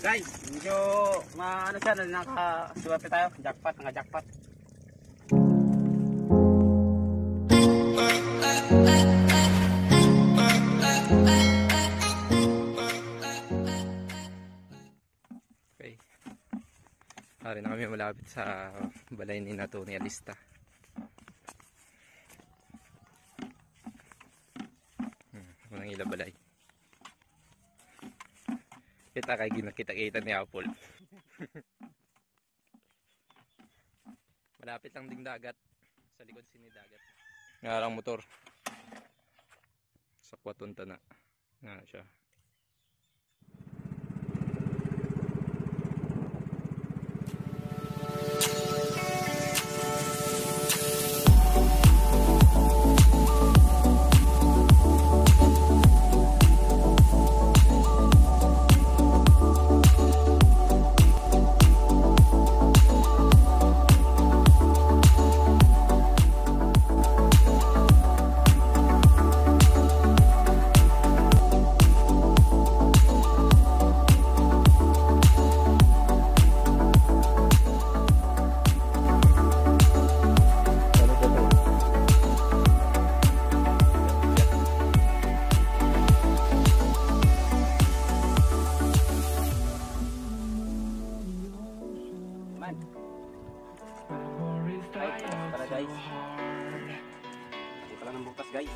Guys, medyo ano siya, nakasuwerte tayo, jackpot, naka-jackpot. Okay. Hari na kami malapit sa balay ni Nato ni Alista. Unang ila balay. Kita kay ginakita-kita ni Apple. Malapit lang ding dagat. Sa likod sini dagat. Ngarang motor. Sa kwatunta na. Nga siya. Tara guys, buka lang ng bukas guys.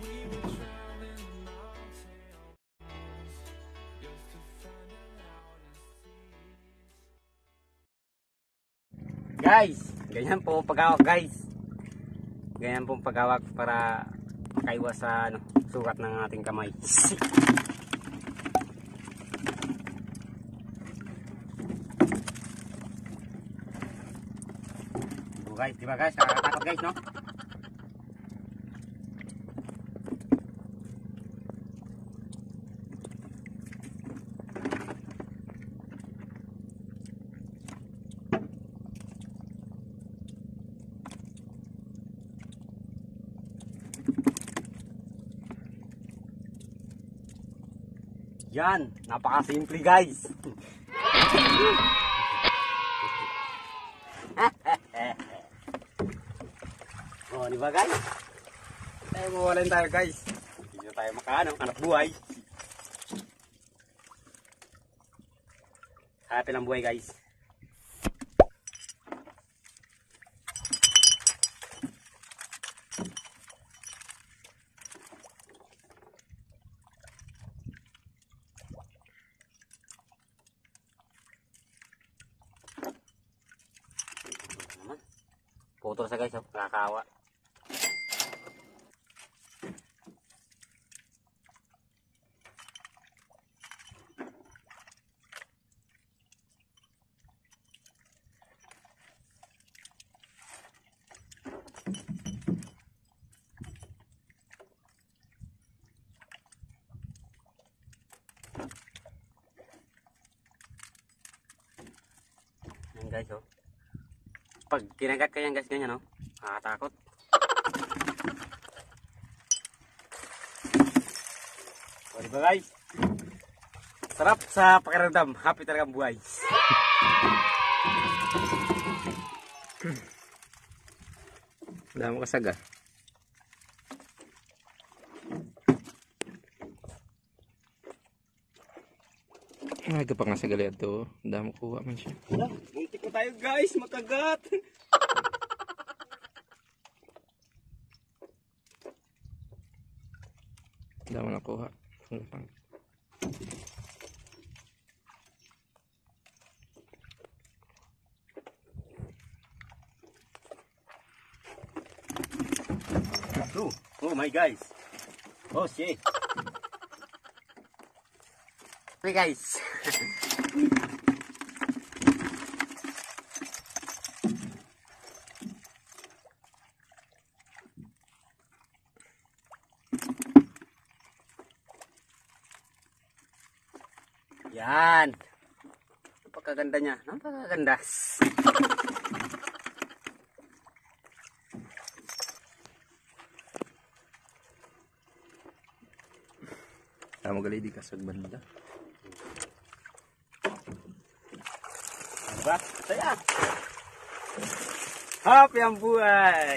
Guys, ganyan po paghawak guys. Ganyan po paghawak para makaiwas sa sugat ng ating kamay. Guys, diba guys, nakakatakot guys, no? Yan, napaka-simple guys. Oh, di ba guys? Tayo mawalin tayo guys. Hindi na tayo hanap buhay. Hanapin ang buhay guys. Putol sa guys, nakakawa. Yan guys, oh. Pag kinagat ka yan guys, ganyan, no? Nakakatakot. O, diba guys? Sarap sa pakiramdam. Happy talagang buhay. Wala mo kasaga. Ay, ka pa nga sa galiad to. Dami kuha man siya. Muntik na tayo guys, makagat. Dami na kuha. Oh my guys. Oh shit. Hey guys. Yan. Napakaganda niya. Napakaganda. Tama gali di kasag banda. Diba? Saya! Happy ang buhay!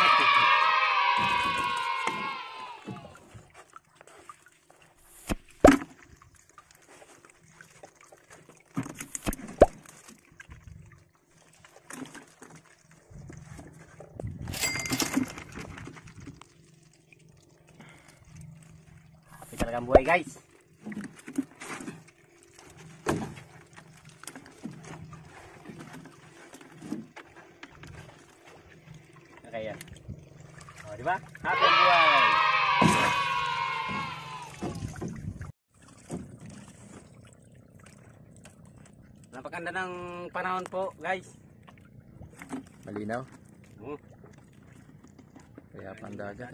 Happy talaga ang buhay, guys! Okay yan. O, diba? Happy ang buhay! Napakaganda ng panahon po, guys. Malinaw. Oo. Kaya pandagat.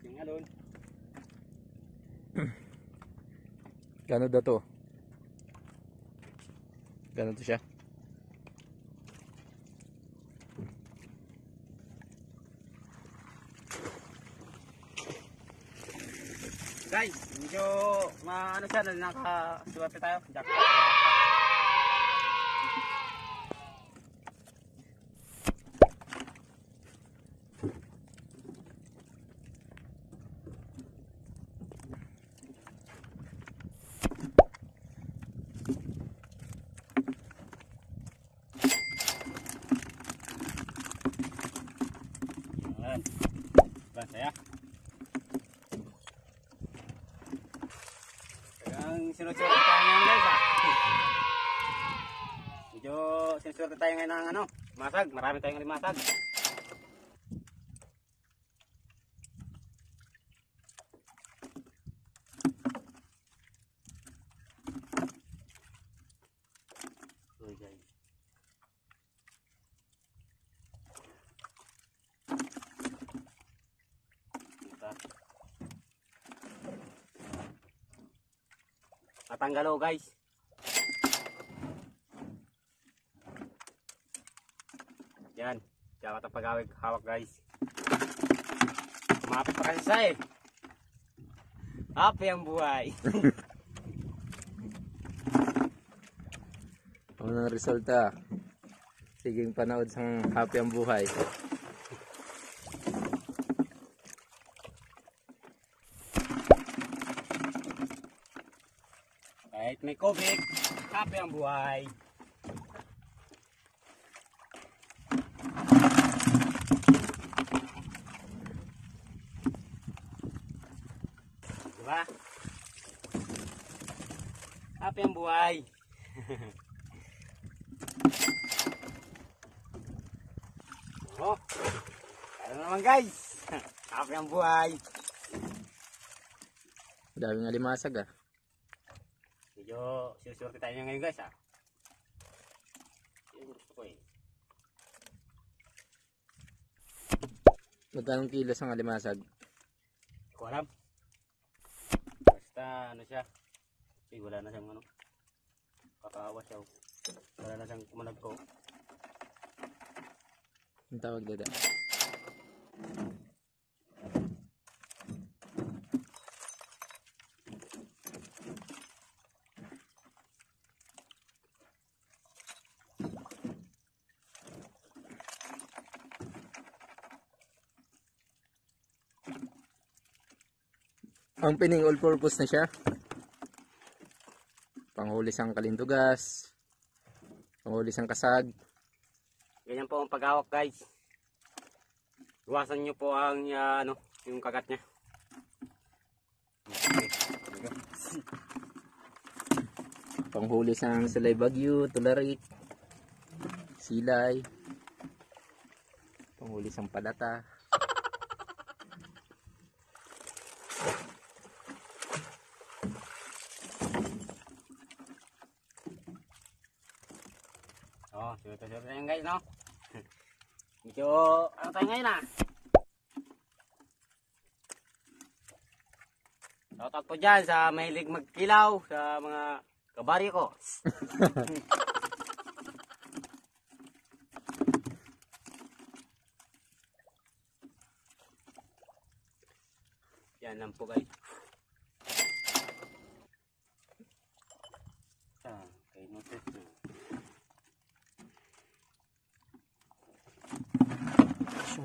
Gano daw to? Gano to siya? Guys, medyo ano siya, nakasuwerte tayo. Jackpot. Ayan. Diba, saya? Ang sinusuwerte tayo ngayon, guys, ah. Medyo sinusuwerte tayo ngayon ng ano, masag. Marami tayong limasag. Uy, guys. Matanggalo, guys. Yan. Kaya matang hawak, guys. Kumapit pa kasi siya eh. Happy ang buhay. Ano ang resulta? Siging panood sang happy ang buhay. Kahit may COVID, happy ang buhay. Diba? Happy ang buhay. Oh, ano naman, guys? Happy ang buhay. Daming alimasag ah. Medyo sinusuwerte tayo ngayon, guys, ah. Yung gusto ko eh. Magkano kilos ang alimasag? Hindi ko alam. Basta ano siya. Wala na siyang ano. Kakaawa siya. Wala na siyang kumanag ko. Ang tawag dada. Ang pining all purpose na siya. Panghuli sang kalindugas. Panghuli sang kasag. Ganyan po ang paghawak, guys. Iwasan nyo po ang ano, yung kagat niya. Okay. Panghuli sang silay bagyo, tularik, silay. Panghuli sang palata. Oh, sulit-sulit na yan, guys, no? Medyo, ano tayo ngayon, ah? Shoutout po dyan sa mahilig magkilaw, sa mga kabari ko. Yan lang po, guys. Okay, notice na.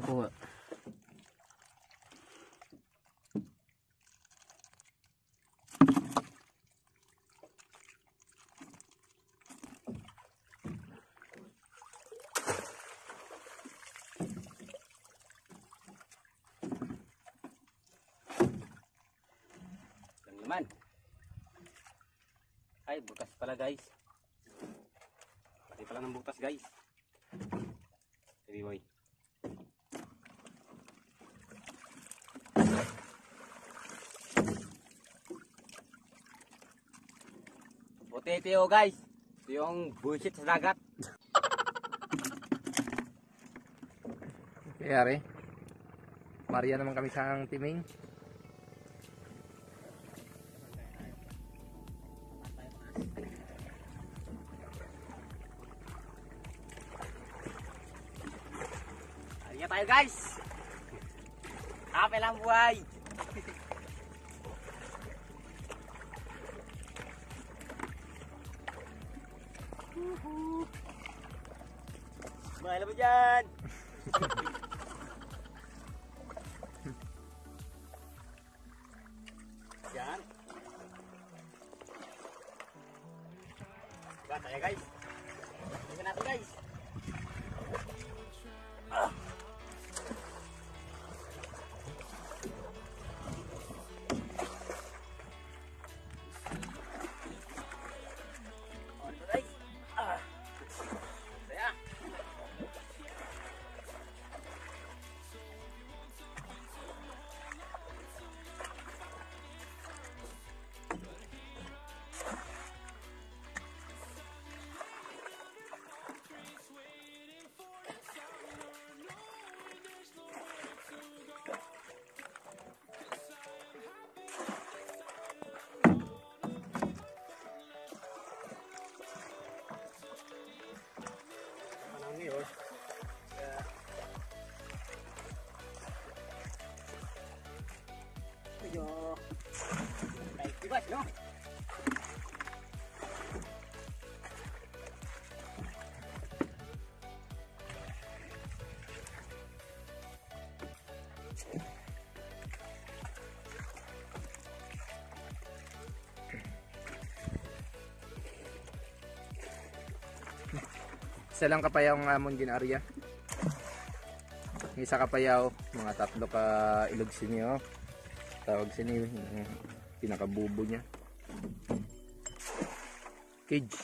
kuha. Yan naman. Ay, butas pala guys. Pati pala ng butas guys. Sige boy. Puti ito guys. Ito yung bullshit sa dagat. Kayari. Maria naman kami sa timing. Ayan tayo guys. Kape lang buhay. Mahal mo dyan. Yan. Diba tayo guys. Tingnan natin guys. Medyo naikibas, no? Isa lang kapayaw ang amon ginarya. Yung isa kapayaw, mga 3 ka ilog siniyo. Tawag siniyo, pinakabubo niya. Cage.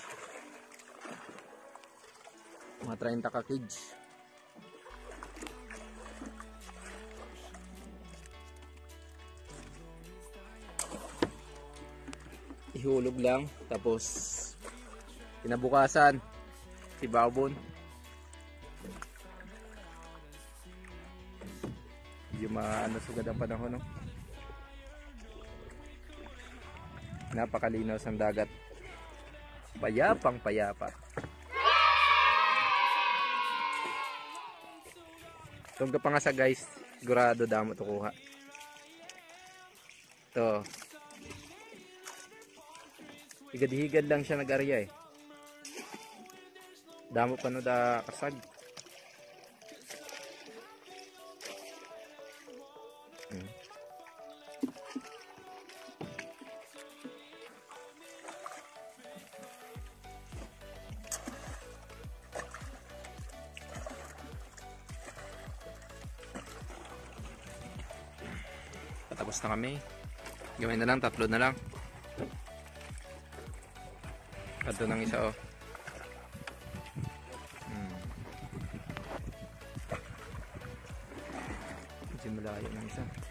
Mga 30 ka cage. Ihulog lang, tapos kinabukasan ibabon. Hindi maano sugad ang panahon, no? Napakalinaw sa dagat. Payapang payapa. Tungga pa nga sa guys, sigurado damo to kuha. To. Higad-higad lang siya nag-arya eh. Damo pa no da kasag. Patapos na kami. Gawin na lang, 3 na lang. Ato nang isa oh. Medyo malayo ng isa.